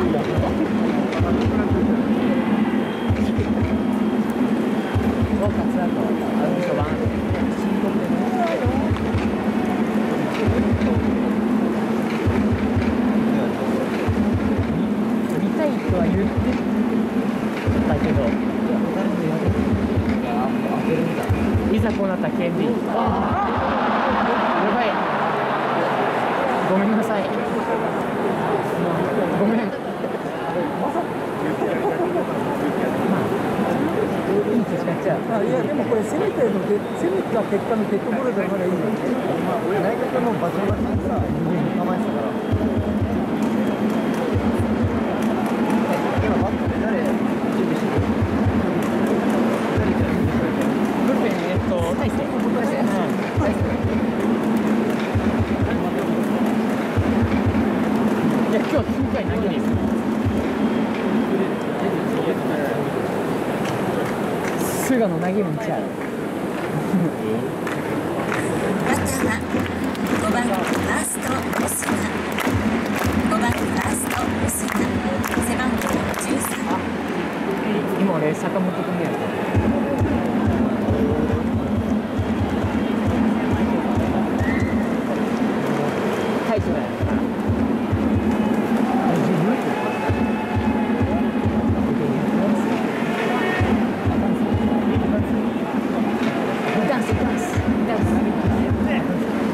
いざこうなったら権利。やばい。ごめんなさい。ごめん。いやでもこれ攻めた結果のデッドボールだからいいよ。内角の場所がさ、構えてたから。今バットで誰準備してる？ ブルペン大勢。いや今日9回投げるよ。菅野投げるんちゃう。